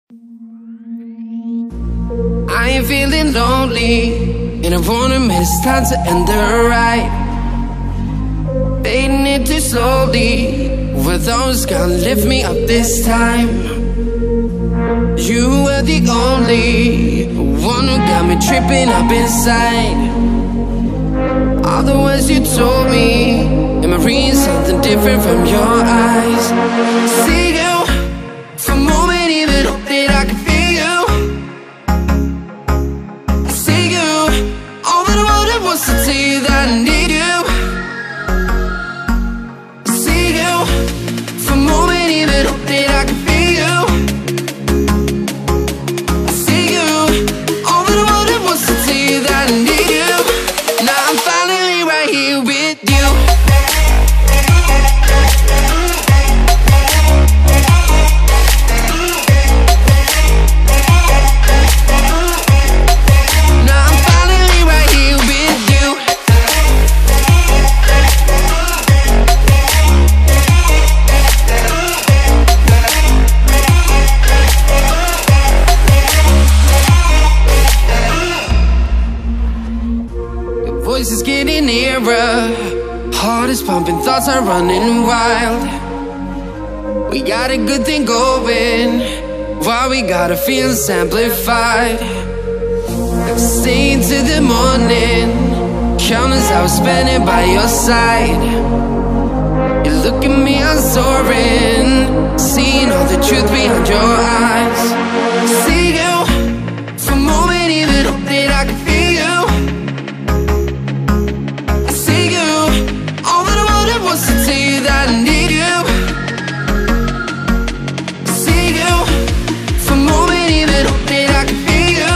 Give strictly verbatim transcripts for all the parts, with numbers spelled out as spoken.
I ain't feeling lonely, and I wanna admit it's time to end the ride. Fading it too slowly, were those gonna lift me up this time? You were the only one who got me tripping up inside. All the words you told me, am I reading something different from your eyes? See you for a moment, even hope that I can feel you. See you, all that I wanted was to tell you that I need you. See you for a moment, even hope that I can feel you. See you, all that I wanted was to tell you that I need you. Now I'm finally right here with you. Voice is getting nearer, heart is pumping, thoughts are running wild. We got a good thing going, while we got our feelings amplified. Staying till the morning, countless hours spending by your side. You look at me, I'm soaring, seeing all the truth behind your eyes. See you for a moment, even hope that I can feel you. Was to tell you that I need you. See you for a moment, even hope that I can feel you.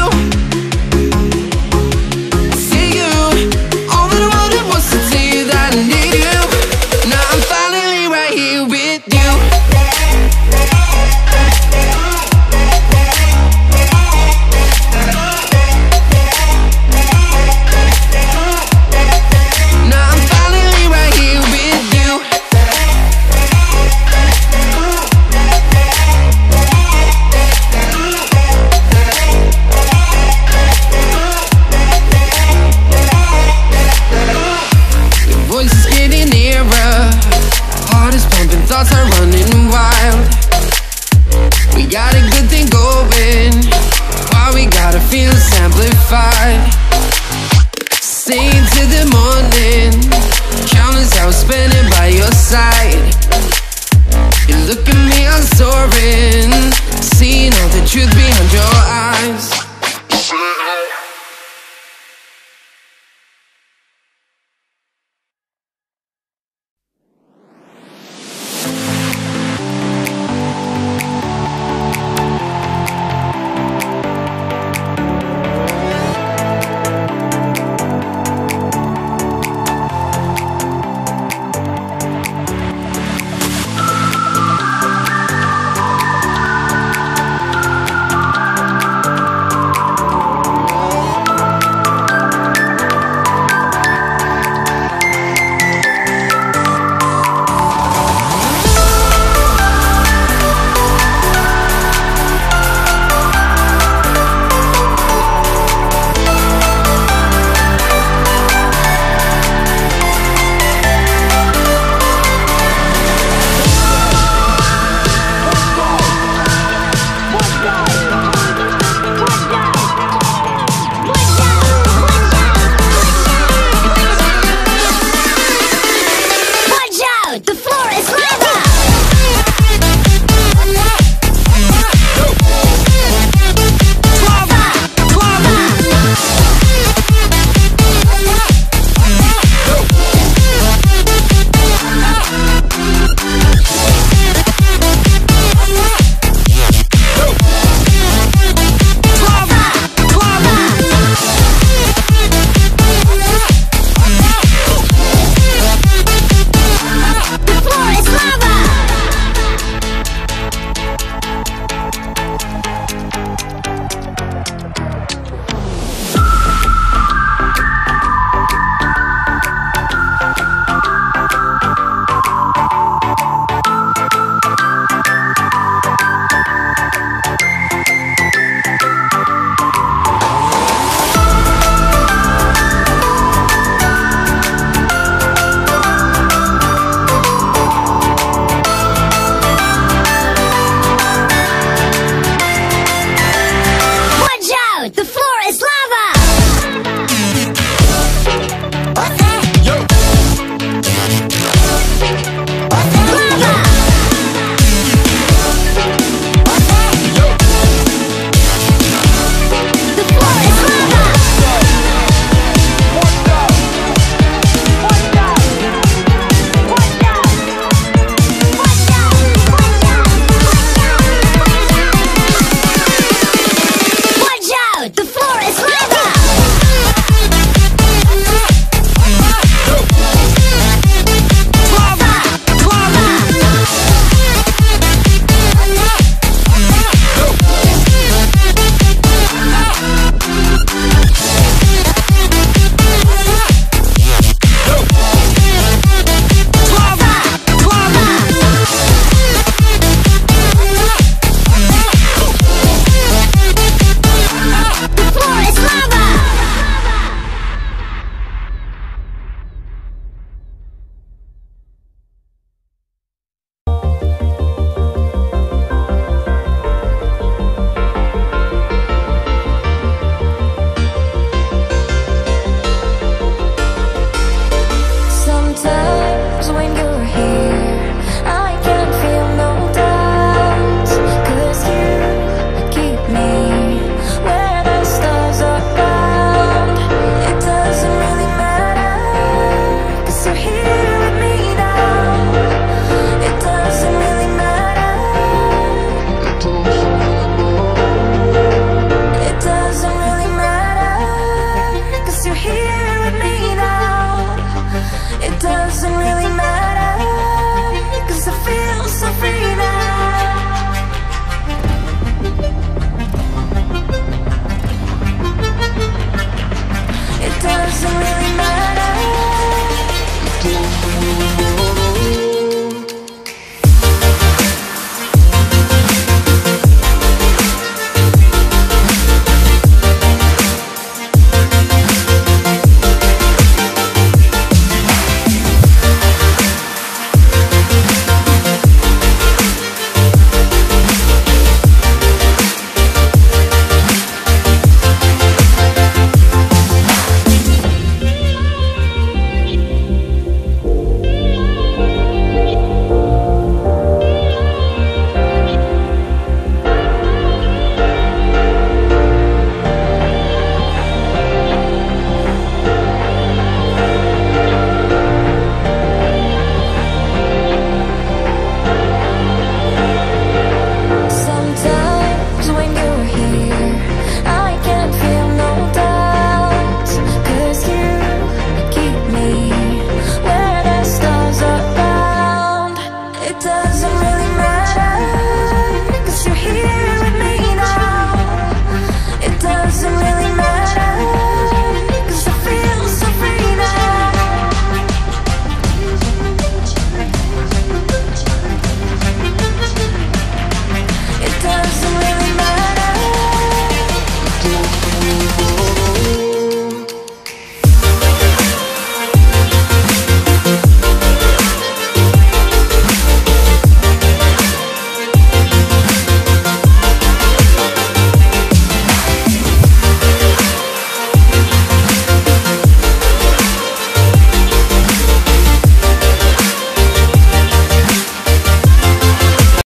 See you, all that I wanted was to tell you that I need you. Now I'm finally right here with you. Thoughts are running wild. We got a good thing going, while we got our feelings amplified. Staying till the morning, countless hours spending by your side. You look at me, I'm soaring, seeing all the truth behind your eyes.